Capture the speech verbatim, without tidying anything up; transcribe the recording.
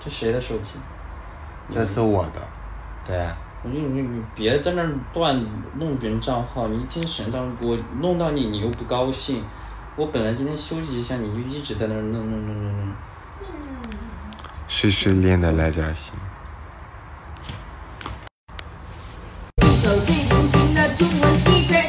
这谁的手机？ 这是我的。对啊。 你你你别在那儿乱弄别人账号，你一天时间当中我弄到你，你又不高兴。我本来今天休息一下，你就一直在那儿弄弄弄弄弄。 碎碎念的来家行。 手机通行的中文 D J。